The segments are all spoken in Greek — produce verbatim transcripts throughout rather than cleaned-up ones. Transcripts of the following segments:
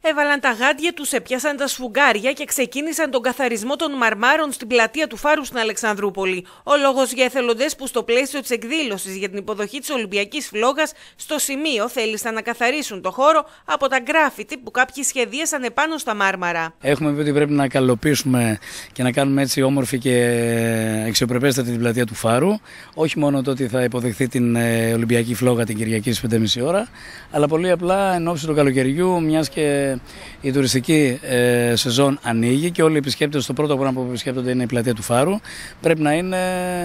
Έβαλαν τα γάντια τους, έπιασαν τα σφουγγάρια και ξεκίνησαν τον καθαρισμό των μαρμάρων στην πλατεία του Φάρου στην Αλεξανδρούπολη. Ο λόγος για εθελοντές που στο πλαίσιο της εκδήλωσης για την υποδοχή της Ολυμπιακής Φλόγας στο σημείο θέλησαν να καθαρίσουν το χώρο από τα γκράφιτι που κάποιοι σχεδίασαν επάνω στα μάρμαρα. Έχουμε πει ότι πρέπει να καλοποιήσουμε και να κάνουμε έτσι όμορφη και αξιοπρεπέστατη την πλατεία του Φάρου. Όχι μόνο το ότι θα υποδεχθεί την Ολυμπιακή Φλόγα την Κυριακή στις πέντε και μισή ώρα, αλλά πολύ απλά εν ώψη του καλοκαιριού, μιας και η τουριστική ε, σεζόν ανοίγει και όλοι οι επισκέπτες, το πρώτο πράγμα που επισκέπτονται είναι η πλατεία του Φάρου, πρέπει να είναι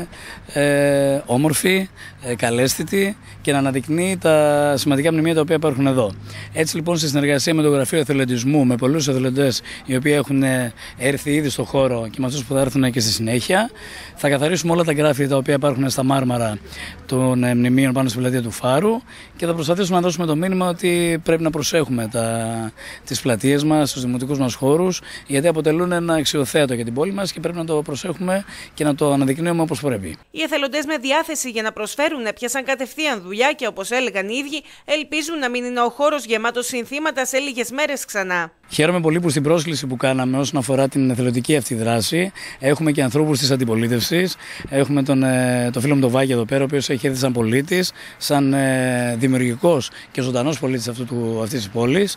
ε, όμορφη, ε, καλέσθητη και να αναδεικνύει τα σημαντικά μνημεία τα οποία υπάρχουν εδώ. Έτσι λοιπόν, σε συνεργασία με το Γραφείο Εθελοντισμού, με πολλούς εθελοντές οι οποίοι έχουν έρθει ήδη στο χώρο και με αυτούς που θα έρθουν και στη συνέχεια, θα καθαρίσουμε όλα τα γκράφιτι τα οποία υπάρχουν στα μάρμαρα των μνημείων πάνω στην πλατεία του Φάρου και θα προσπαθήσουμε να δώσουμε το μήνυμα ότι πρέπει να προσέχουμε τα, τις πλατείες μας, τους δημοτικούς μας χώρους, γιατί αποτελούν ένα αξιοθέατο για την πόλη μας και πρέπει να το προσέχουμε και να το αναδεικνύουμε όπως πρέπει. Οι εθελοντές με διάθεση για να προσφέρουν έπιασαν κατευθείαν δουλειά και, όπως έλεγαν οι ίδιοι, ελπίζουν να μην είναι ο χώρος γεμάτος συνθήματα σε λίγες μέρες ξανά. Χαίρομαι πολύ που στην πρόσκληση που κάναμε όσον αφορά την εθελοντική αυτή δράση έχουμε και ανθρώπους της αντιπολίτευσης. Έχουμε τον, τον φίλο μου τον Βάκη εδώ πέρα, ο οποίος έχει έρθει σαν πολίτης, σαν ε, δημιουργικός και ζωντανός πολίτης αυτού του, αυτής της πόλης,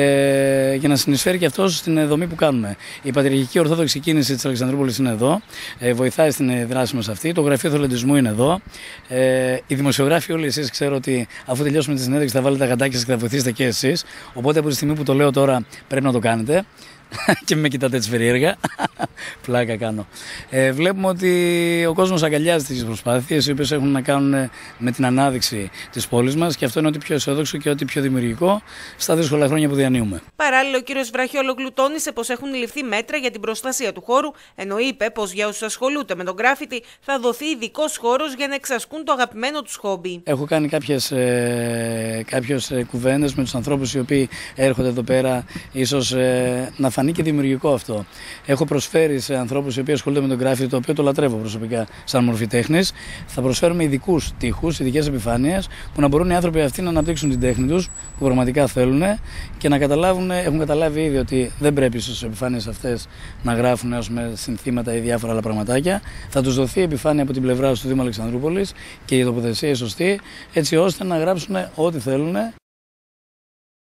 ε, για να συνεισφέρει και αυτός στην δομή που κάνουμε. Η Πατριαρχική Ορθόδοξη Κίνηση της Αλεξανδρούπολης είναι εδώ, ε, βοηθάει στην δράση μας αυτή. Το Γραφείο Εθελοντισμού είναι εδώ. Ε, οι δημοσιογράφοι όλοι εσείς, ξέρω ότι αφού τελειώσουμε τη συνέντευξη θα βάλετε τα γαντάκια σας και θα βοηθήσετε και εσείς. Οπότε από τη στιγμή που το λέω τώρα πρέπει να το κάνετε. Και με κοιτάτε έτσι περίεργα. Πλάκα κάνω. Ε, βλέπουμε ότι ο κόσμος αγκαλιάζει τις προσπάθειες οι οποίες έχουν να κάνουν με την ανάδειξη της πόλης μας και αυτό είναι ό,τι πιο αισιόδοξο και ό,τι πιο δημιουργικό στα δύσκολα χρόνια που διανύουμε. Παράλληλα, ο κ. Βραχιόλογλου τόνισε πως έχουν ληφθεί μέτρα για την προστασία του χώρου, ενώ είπε πως για όσους ασχολούνται με τον γκράφιτι θα δοθεί ειδικός χώρος για να εξασκούν το αγαπημένο τους χόμπι. Έχω κάνει κάποιες, ε, κάποιες ε, κουβέντες με τους ανθρώπους οι οποίοι έρχονται εδώ πέρα, ίσως ε, να φανεί και δημιουργικό αυτό. Έχω προσφέρει σε ανθρώπους οι οποίοι ασχολούνται με τον γκράφιτι, το οποίο το λατρεύω προσωπικά σαν μορφή τέχνης, θα προσφέρουμε ειδικούς τοίχους, ειδικές επιφάνειες, που να μπορούν οι άνθρωποι αυτοί να αναπτύξουν την τέχνη τους, που πραγματικά θέλουν και να καταλάβουν, έχουν καταλάβει ήδη ότι δεν πρέπει στις επιφάνειες αυτές να γράφουν έως με συνθήματα ή διάφορα άλλα πραγματάκια. Θα τους δοθεί επιφάνεια από την πλευρά του Δήμου Αλεξανδρούπολης και η τοποθεσία η σωστή, έτσι ώστε να γράψουν ό,τι θέλουν